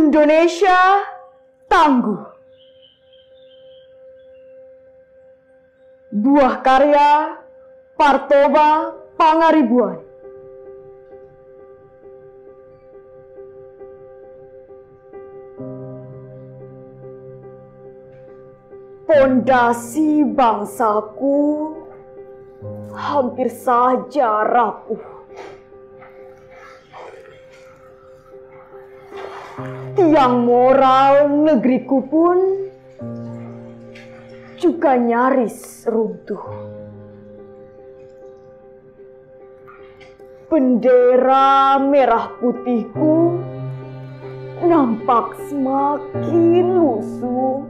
Indonesia Tangguh. Buah karya Partoba Pangaribuan. Pondasi bangsaku hampir saja rapuh. Tiang moral negeriku pun juga nyaris runtuh. Bendera merah putihku nampak semakin lusuh.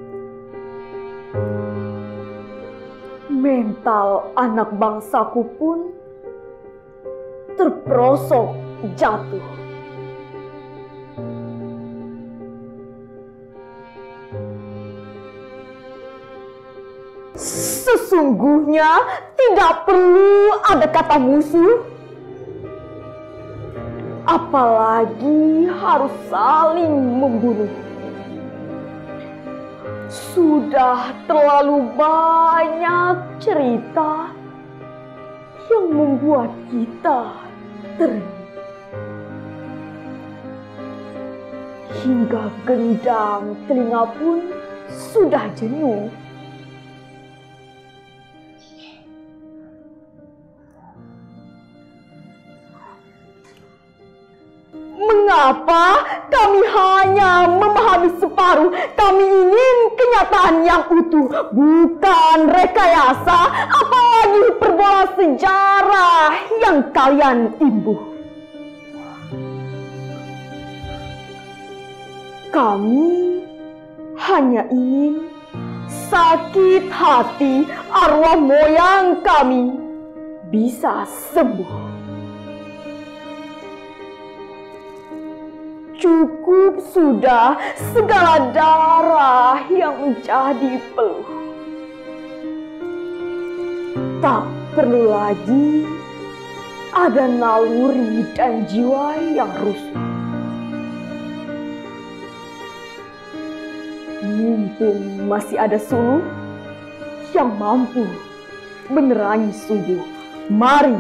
Mental anak bangsaku pun terperosok jatuh. Sesungguhnya tidak perlu ada kata musuh, apalagi harus saling membunuh. Sudah terlalu banyak cerita yang membuat kita terenyuh. Hingga gendang telinga pun sudah jenuh. Mengapa kami hanya memahami separuh? Kami ingin kenyataan yang utuh, bukan rekayasa, apalagi perbola sejarah yang kalian imbuh. Kami hanya ingin sakit hati arwah moyang kami bisa sembuh. Cukup sudah segala darah yang menjadi peluh. Tak perlu lagi ada naluri dan jiwa yang rusuh. Mumpung masih ada suluh yang mampu menerangi subuh, mari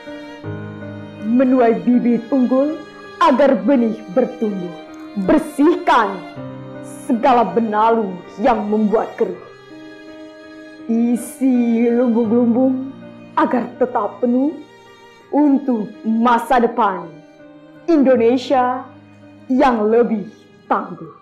menuai bibit unggul agar benih bertumbuh. Bersihkan segala benalu yang membuat keruh. Isi lumbung-lumbung agar tetap penuh untuk masa depan Indonesia yang lebih tangguh.